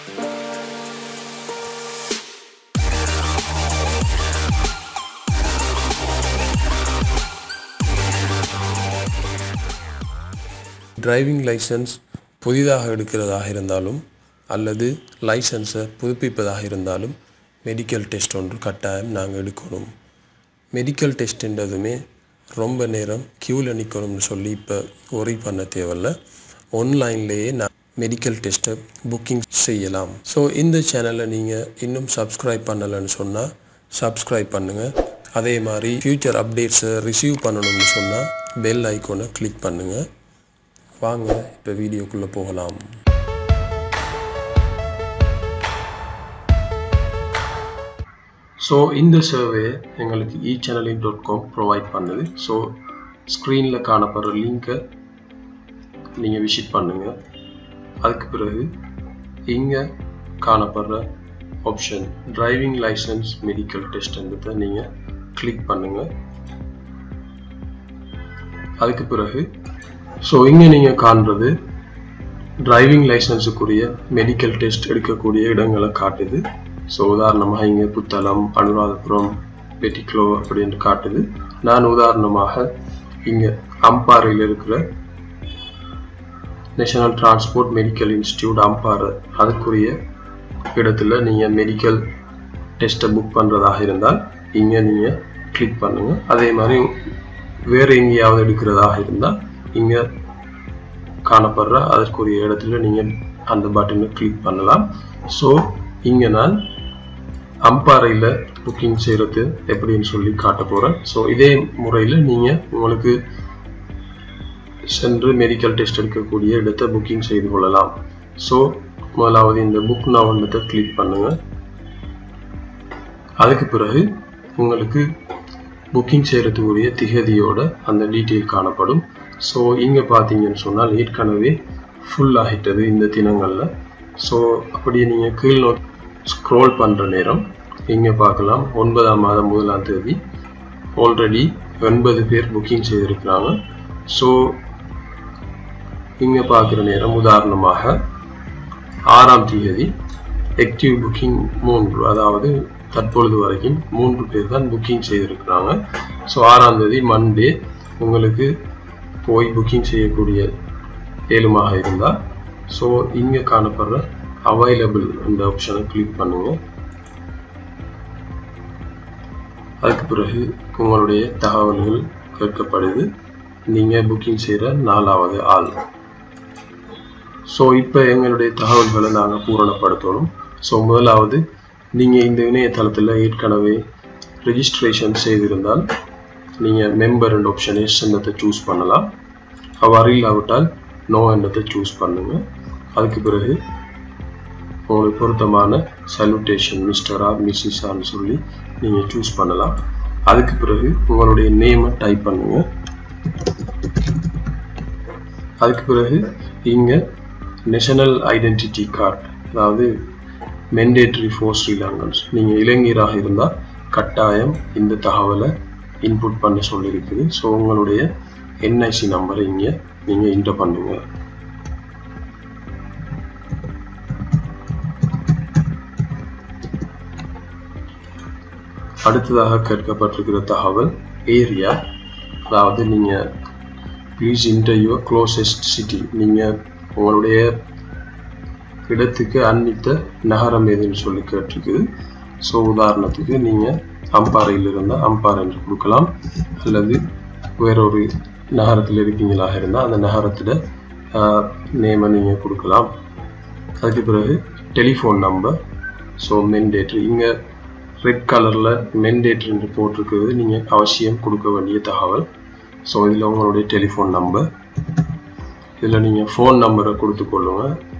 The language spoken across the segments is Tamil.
டிரைவிங் லைசன்ஸ் புதிதாக எடுக்கிறதாக இருந்தாலும் அல்லது லைசன்ஸை புதுப்பிப்பதாக இருந்தாலும் மெடிக்கல் டெஸ்ட் ஒன்று கட்டாயம் நாங்கள் எடுக்கணும். மெடிக்கல் டெஸ்ட்டுன்றதுமே ரொம்ப நேரம் க்யூவில் நிற்கணும்னு சொல்லி இப்போ ஒரி பண்ண தேவையில்ல. ஆன்லைன்லேயே நான் மெடிக்கல் டெஸ்ட்டை புக்கிங் செய்யலாம். ஸோ இந்த சேனலை நீங்கள் இன்னும் சப்ஸ்கிரைப் பண்ணலைன்னு சொன்னால் சப்ஸ்கிரைப் பண்ணுங்கள். அதே மாதிரி ஃப்யூச்சர் அப்டேட்ஸை ரிசீவ் பண்ணணும்னு சொன்னால் பெல் ஐக்கானை கிளிக் பண்ணுங்கள். வாங்க இப்போ வீடியோக்குள்ளே போகலாம். ஸோ இந்த சர்வே எங்களுக்கு echanneling.com ப்ரொவைட் பண்ணுது. ஸோ ஸ்க்ரீனில் காணப்படுற லிங்கை நீங்கள் விசிட் பண்ணுங்கள். அதுக்கு பிறகு இங்கே காணப்படுற ஆப்ஷன் டிரைவிங் லைசன்ஸ் மெடிக்கல் டெஸ்ட்ன்றதை நீங்கள் கிளிக் பண்ணுங்கள். அதுக்கு பிறகு ஸோ இங்கே நீங்கள் காண்றது டிரைவிங் லைசன்ஸுக்குரிய மெடிக்கல் டெஸ்ட் எடுக்கக்கூடிய இடங்களை காட்டுது. ஸோ உதாரணமாக இங்கே புத்தளம், அனுராதபுரம், பெட்டிக்ளோ அப்படின்னு காட்டுது. நான் உதாரணமாக இங்கே அம்பாறையில் இருக்கிற national transport medical institute Ampara அதுக்குரிய இடத்துல நீங்கள் மெடிக்கல் டெஸ்ட்டை புக் பண்ணுறதாக இருந்தால் இங்கே நீங்கள் கிளிக் பண்ணுங்கள். அதே மாதிரி வேறு எங்கேயாவது எடுக்கிறதாக இருந்தால் இங்கே காணப்படுற அதற்குரிய இடத்துல நீங்கள் அந்த பட்டனை கிளிக் பண்ணலாம். ஸோ இங்கே நான் அம்பாறையில் புக்கிங் செய்கிறது எப்படின்னு சொல்லி காட்ட போகிறேன். ஸோ இதே முறையில் நீங்கள் உங்களுக்கு சென்று மெடிக்கல் டெஸ்ட் எடுக்கக்கூடிய இடத்தை புக்கிங் செய்து கொள்ளலாம். ஸோ முதலாவது இந்த புக் நவன்றதை கிளிக் பண்ணுங்கள். அதுக்கு பிறகு உங்களுக்கு புக்கிங் செய்கிறதுக்குரிய திகதியோட அந்த டீட்டெயில் காணப்படும். ஸோ இங்கே பார்த்தீங்கன்னு சொன்னால் ஏற்கனவே ஃபுல் ஆகிட்டது இந்த தினங்களில். ஸோ அப்படியே நீங்கள் கீழ் நோக்கி ஸ்க்ரோல் பண்ணுற நேரம் இங்கே பார்க்கலாம் 9ஆம் மாதம் 1ஆம் தேதி ஆல்ரெடி 80 பேர் புக்கிங் செய்திருக்கிறாங்க. ஸோ இங்கே பார்க்குற நேரம் உதாரணமாக 6ஆம் தேதி ஆக்டிவ் புக்கிங் 3, அதாவது தற்பொழுது வரைக்கும் 3 பேர் தான் புக்கிங் செய்திருக்கிறாங்க. ஸோ 6ஆம் தேதி மண்டே உங்களுக்கு போய் புக்கிங் செய்யக்கூடிய ஏழுமாக இருந்தால் ஸோ இங்கே காணப்படுற அவைலபிள் அந்த ஆப்ஷனை கிளிக் பண்ணுங்க. அதுக்கு பிறகு உங்களுடைய தகவல்கள் கேட்கப்படுது. நீங்கள் புக்கிங் செய்கிற 4வது ஆள். ஸோ இப்போ எங்களுடைய தகவல்களை நாங்கள் பூரணப்படுத்தணும். ஸோ முதலாவது நீங்கள் இந்த இணையதளத்தில் ஏற்கனவே ரெஜிஸ்ட்ரேஷன் செய்திருந்தால் நீங்கள் மெம்பர் என்ற ஆப்ஷனை எஸ்ன்றதை சூஸ் பண்ணலாம். அவ்வாறு இல்லாவிட்டால் நோ என்றதை சூஸ் பண்ணுங்கள். அதுக்கு பிறகு உங்களுக்கு பொருத்தமான சல்யூட்டேஷன் மிஸ்டரா மிஸ்ஸஸான்னு சொல்லி நீங்கள் சூஸ் பண்ணலாம். அதுக்கு பிறகு உங்களுடைய நேமை டைப் பண்ணுங்கள். அதுக்கு பிறகு இங்கே நேஷனல் ஐடென்டிட்டி கார்டு, அதாவது மெண்டேட்டரி ஃபார் ஸ்ரீலங்கன்ஸ், நீங்கள் இளைஞராக இருந்தால் கட்டாயம் இந்த தகவலை இன்புட் பண்ண சொல்லியிருக்குது. ஸோ உங்களுடைய NIC நம்பரை இங்கே நீங்கள் என்டர் பண்ணுங்க. அடுத்ததாக கேட்கப்பட்டிருக்கிற தகவல் ஏரியா, அதாவது நீங்கள் please enter your closest city, நீங்கள் உங்களுடைய இடத்துக்கு அண்மித்த நகரம் எதுன்னு சொல்லி கேட்டிருக்குது. ஸோ உதாரணத்துக்கு நீங்கள் அம்பாறையில் இருந்தால் அம்பாறை என்று கொடுக்கலாம், அல்லது வேறொரு நகரத்தில் இருக்கீங்களாக இருந்தால் அந்த நகரத்தில் நேமை நீங்கள் கொடுக்கலாம். அதுக்கு பிறகு டெலிஃபோன் நம்பர். ஸோ மெண்டேட்ரி, இங்கே ரெட் கலரில் மெண்டேட்ரி என்று போட்டிருக்கிறது நீங்கள் அவசியம் கொடுக்க வேண்டிய தகவல். ஸோ இதில் உங்களுடைய டெலிஃபோன் நம்பர், இதில் நீங்கள் ஃபோன் நம்பரை கொடுத்துக்கொள்ளுங்க.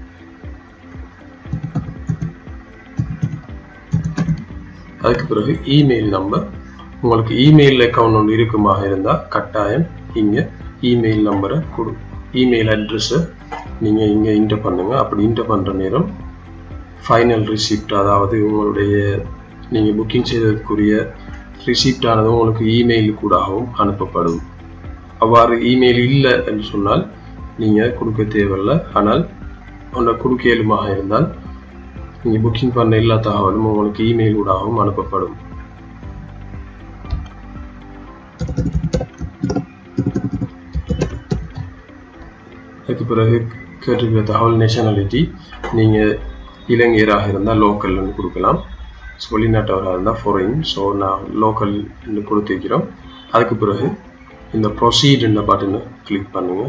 அதுக்கு பிறகு இமெயில் நம்பர், உங்களுக்கு இமெயில் அக்கௌண்ட் ஒன்று இருக்குமாக இருந்தால் கட்டாயம் இங்கே இமெயில் நம்பரை இமெயில் அட்ரஸை நீங்கள் இங்கே என்டர் பண்ணுங்கள். அப்படி என்டர் பண்ணுற நேரம் ஃபைனல் ரிசிப்ட், அதாவது உங்களுடைய நீங்கள் புக்கிங் செய்ததற்குரிய ரிசிப்ட் ஆனது உங்களுக்கு இமெயில் கூடவும் அனுப்பப்படும். அவ்வாறு இமெயில் இல்லை என்று சொன்னால் நீங்கள் கொடுக்க தேவையில்லை. ஆனால் ஒன்றை கொடுக்க இயலுமாக இருந்தால் நீங்கள் புக்கிங் பண்ண எல்லா தகவலும் உங்களுக்கு இமெயில் ஊடாகவும் அனுப்பப்படும். அதுக்கு பிறகு கேட்டிருக்கிற தகவல் நேஷனாலிட்டி, நீங்கள் இலங்கையராக இருந்தால் லோக்கல்னு கொடுக்கலாம், வெளிநாட்டவராக இருந்தால் ஃபாரின். ஸோ நான் லோக்கல்னு கொடுத்துருக்கிறோம். அதுக்கு பிறகு இந்த ப்ரொசீடுன்ற பட்டனை கிளிக் பண்ணுங்கள்.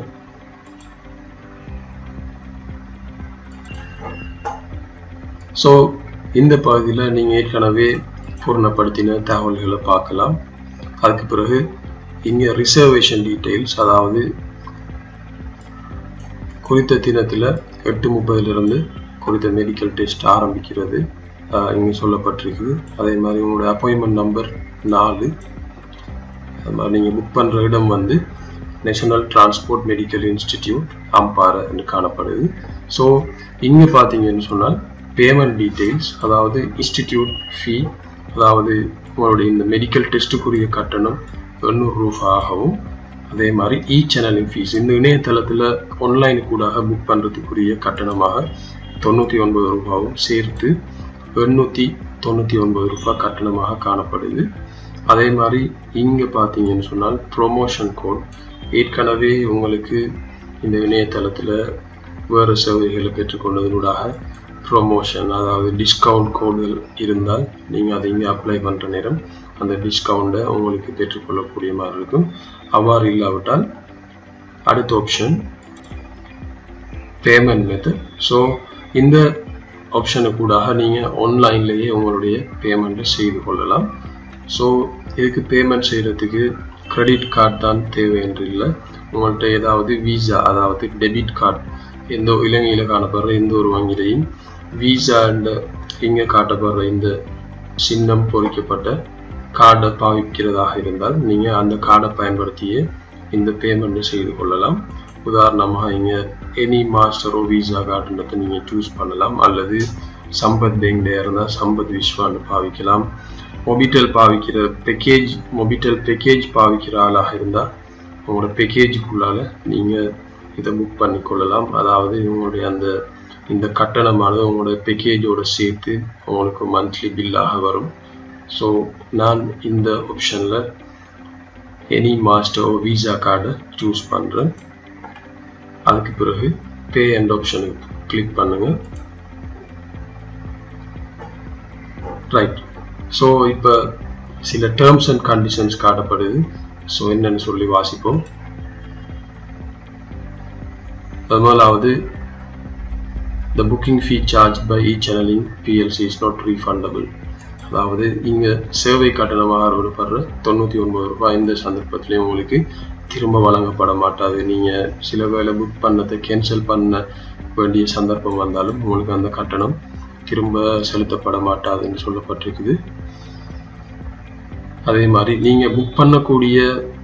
ஸோ இந்த பகுதியில் நீங்கள் ஏற்கனவே பூர்ணப்படுத்தின தகவல்களை பார்க்கலாம். அதுக்கு பிறகு இங்கே ரிசர்வேஷன் டீட்டெயில்ஸ், அதாவது குறித்த தினத்தில் 8:30 குறித்த மெடிக்கல் டெஸ்ட் ஆரம்பிக்கிறது இங்கே சொல்லப்பட்டிருக்குது. அதே மாதிரி உங்களோட அப்பாயின்மெண்ட் நம்பர் 4. அது மாதிரி நீங்கள் புக் பண்ணுற இடம் national transport medical institute Ampara என்று காணப்படுது. ஸோ இங்கே பார்த்தீங்கன்னு சொன்னால் பேமெண்ட் டீட்டெயில்ஸ், அதாவது இன்ஸ்டிடியூட் ஃபீ, அதாவது உங்களுடைய இந்த மெடிக்கல் டெஸ்ட்டுக்குரிய கட்டணம் 800 ரூபாயாகவும், அதே மாதிரி சேனலிங் ஃபீஸ் இந்த இணையதளத்தில் ஆன்லைன் கூட புக் பண்ணுறதுக்குரிய கட்டணமாக 99 ரூபாவும் சேர்த்து 899 ரூபாய் கட்டணமாக காணப்படுது. அதே மாதிரி இங்கே பார்த்தீங்கன்னு சொன்னால் ப்ரொமோஷன் கோட், ஏற்கனவே உங்களுக்கு இந்த இணையதளத்தில் வேறு சேவைகளை பெற்றுக்கொண்டதனூடாக ப்ரொமோஷன், அதாவது டிஸ்கவுண்ட் கோடுகள் இருந்தால் நீங்கள் அதை இங்கே அப்ளை பண்ணுற நேரம் அந்த டிஸ்கவுண்ட்டை உங்களுக்கு பெற்றுக்கொள்ளக்கூடிய மாதிரி இருக்கும். அவ்வாறு இல்லாவிட்டால் அடுத்த ஆப்ஷன் பேமெண்ட் மெத்தட். ஸோ இந்த ஆப்ஷனு கூட நீங்கள் ஆன்லைன்லேயே உங்களுடைய பேமெண்ட்டை செய்து கொள்ளலாம். ஸோ இதுக்கு பேமெண்ட் செய்கிறதுக்கு கிரெடிட் கார்டு தான் தேவை என்று இல்லை. உங்கள்கிட்ட ஏதாவது விசா, அதாவது டெபிட் கார்டு, எந்த இலங்கையில் காணப்படுற எந்த ஒரு வங்கியிலையும் விசா இங்கே காட்டப்படுற இந்த சின்னம் பொறிக்கப்பட்ட கார்டை பாவிக்கிறதாக இருந்தால் நீங்கள் அந்த கார்டை பயன்படுத்தியே இந்த பேமெண்ட்டை செய்து கொள்ளலாம். உதாரணமாக இங்கே எனி மாஸ்டரோ விசா கார்டுன்றதை நீங்கள் சூஸ் பண்ணலாம், அல்லது சம்பத் பேங்க்ல இருந்தால் சம்பத் விஸ்வான்னு பாவிக்கலாம். மொபிட்டல் பாவிக்கிற மொபிட்டல் பேக்கேஜ் பாவிக்கிற ஆளாக இருந்தால் உங்களோட பேக்கேஜுக்குள்ளால் நீங்கள் இதை புக் பண்ணி கொள்ளலாம். அதாவது உங்களுடைய இந்த கட்டணமானது உங்களோட பேக்கேஜோடு சேர்த்து உங்களுக்கு மந்த்லி பில்லாக வரும். ஸோ நான் இந்த ஆப்ஷனில் எனி மாஸ்டர் விசா கார்டை சூஸ் பண்ணுறேன். அதுக்கு பிறகு பே அண்ட் ஆப்ஷனுக்கு கிளிக் பண்ணுங்கள். ரைட். ஸோ இப்போ சில டேர்ம்ஸ் அண்ட் கண்டிஷன்ஸ் காட்டப்படுது. ஸோ என்னன்னு சொல்லி வாசிப்போம். முதலாவது, the booking fee charged by e-channeling PLC is not refundable. அதாவது இங்கே சேவை கட்டணமாக அறவிடப்படுற 99 ரூபாய் இந்த சந்தர்ப்பத்திலையும் உங்களுக்கு திரும்ப வழங்கப்பட மாட்டாது. நீங்கள் சில வேளை புக் பண்ணதை கேன்சல் பண்ண வேண்டிய சந்தர்ப்பம் வந்தாலும் உங்களுக்கு அந்த கட்டணம் திரும்ப செலுத்தப்பட மாட்டாதுன்னு சொல்லப்பட்டிருக்குது. அதே மாதிரி நீங்கள் புக் பண்ணக்கூடிய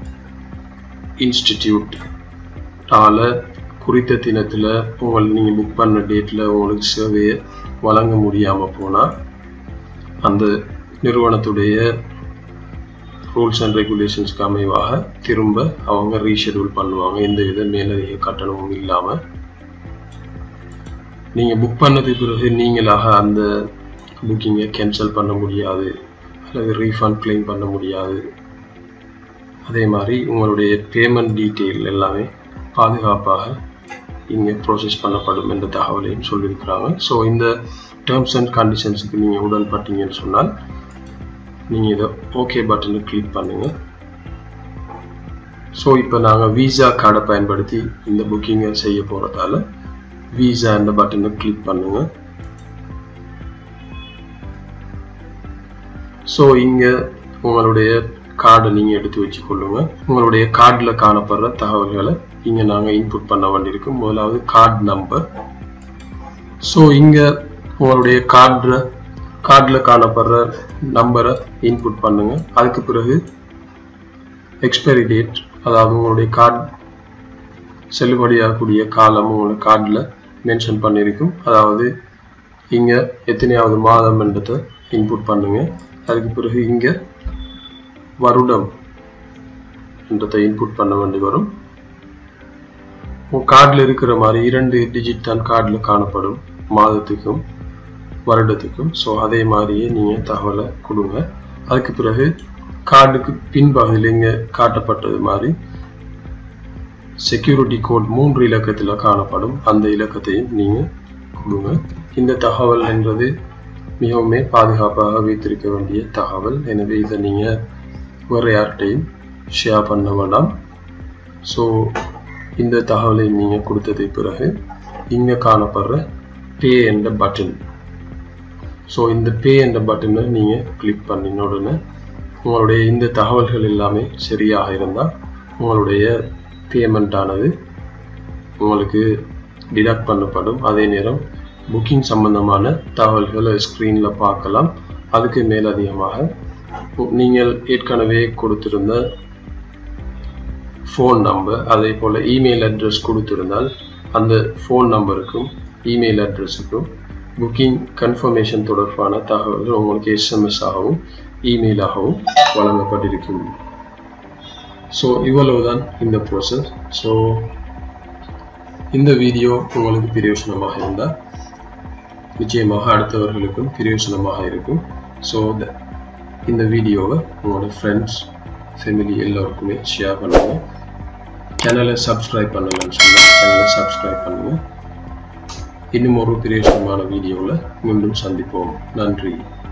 இன்ஸ்டிடியூட்டால குறித்த தினத்தில் நீங்கள் புக் பண்ண டேட்டில் உங்களுக்கு சேவையை வழங்க முடியாமல் போனால் அந்த நிறுவனத்துடைய ரூல்ஸ் அண்ட் ரெகுலேஷன்ஸ்க்கு அமைவாக திரும்ப அவங்க ரீஷெடியூல் பண்ணுவாங்க, எந்த வித மேலதிக கட்டணமும் இல்லாமல். நீங்கள் புக் பண்ணதுக்கு பிறகு நீங்களாக அந்த புக்கிங்கை கேன்சல் பண்ண முடியாது அல்லது ரீஃபண்ட் கிளைம் பண்ண முடியாது. அதே மாதிரி உங்களுடைய பேமெண்ட் டீட்டெயில் எல்லாமே பாதுகாப்பாக இங்கே ப்ரோசஸ் பண்ணப்படும் என்ற தகவலையும் சொல்லியிருக்கிறாங்க. ஸோ இந்த டேர்ம்ஸ் அண்ட் கண்டிஷன்ஸுக்கு நீங்கள் உடன்பட்டீங்கன்னு சொன்னால் நீங்கள் இதை ஓகே பட்டனை கிளிக் பண்ணுங்கள். ஸோ இப்போ நாங்கள் விசா கார்டை பயன்படுத்தி இந்த புக்கிங்கை செய்ய போகிறதால விசா என்ற பட்டனை கிளிக் பண்ணுங்கள். ஸோ இங்கே உங்களுடைய கார்டை நீங்கள் எடுத்து வச்சுக்கொள்ளுங்க. உங்களுடைய கார்டில் காணப்படுற தகவல்களை இங்கே நாங்கள் இன்புட் பண்ண வேண்டியிருக்கும். முதலாவது கார்டு நம்பர். ஸோ இங்கே உங்களுடைய கார்டில் காணப்படுற நம்பரை இன்புட் பண்ணுங்க. அதுக்கு பிறகு எக்ஸ்பைரி டேட், அதாவது உங்களுடைய கார்டு செல்லுபடியாகக்கூடிய காலம் உங்களோட கார்டில் மென்ஷன் பண்ணியிருக்கும். அதாவது இங்கே எத்தனையாவது மாதம் என்றதை இன்புட் பண்ணுங்க. அதுக்கு பிறகு இங்கே வருடம் என்றதை இன்புட் பண்ண வேண்டி வரும். உங்கள் கார்டில் இருக்கிற மாதிரி 2 டிஜிட் தான் கார்டில் காணப்படும் மாதத்துக்கும். வருடத்துக்கும். ஸோ அதே மாதிரியே நீங்கள் தகவலை கொடுங்க. அதுக்கு பிறகு கார்டுக்கு பின்பகுதியில் இங்கே காட்டப்பட்டது மாதிரி செக்யூரிட்டி கோட் 3 இலக்கத்தில் காணப்படும். அந்த இலக்கத்தையும் நீங்கள் கொடுங்க. இந்த தகவல் என்றது மிகவும் பாதுகாப்பாக வைத்திருக்க வேண்டிய தகவல். எனவே இதை நீங்கள் வேறு யார்கிட்டையும் ஷேர் பண்ண வேண்டாம். ஸோ இந்த தகவலை நீங்கள் கொடுத்ததை பிறகு இங்கே காணப்படுற பே என்ற பட்டன். ஸோ இந்த பே என்ற பட்டனை நீங்கள் கிளிக் பண்ணின உடனே உங்களுடைய இந்த தகவல்கள் எல்லாமே சரியாக இருந்தால் உங்களுடைய பேமெண்ட் ஆனது உங்களுக்கு டிடக்ட் பண்ணப்படும். அதே நேரம் புக்கிங் சம்பந்தமான தகவல்களை ஸ்க்ரீனில் பார்க்கலாம். அதுக்கு மேலதிகமாக நீங்கள் ஏற்கனவே கொடுத்திருந்த ஃபோன் நம்பர், அதே போல் இமெயில் அட்ரஸ் கொடுத்திருந்தால் அந்த ஃபோன் நம்பருக்கும் இமெயில் அட்ரஸுக்கும் புக்கிங் கன்ஃபர்மேஷன் தொடர்பான தகவல்கள் உங்களுக்கு SMS ஆகவும் இமெயிலாகவும் வழங்கப்பட்டிருக்கும். ஸோ இவ்வளவுதான் இந்த ப்ராசஸ். ஸோ இந்த வீடியோ உங்களுக்கு பிரயோஜனமாக இருந்தால் நிச்சயமாக அடுத்தவர்களுக்கும் பிரயோஜனமாக இருக்கும். ஸோ இந்த வீடியோவை உங்களோட ஃப்ரெண்ட்ஸ், ஃபேமிலி எல்லோருக்குமே ஷேர் பண்ணுங்கள். சேனலை சப்ஸ்கிரைப் பண்ணலன்னு சொன்னால் சேனலை சப்ஸ்கிரைப் பண்ணுங்கள். இன்னும் ஒரு பிரயோஜனமான வீடியோவில் மீண்டும் சந்திப்போம். நன்றி.